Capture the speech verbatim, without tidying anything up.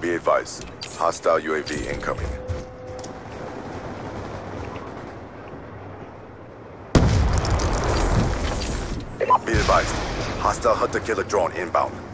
be advised. Hostile U A V incoming. Be advised. Hostile hunter-killer drone inbound.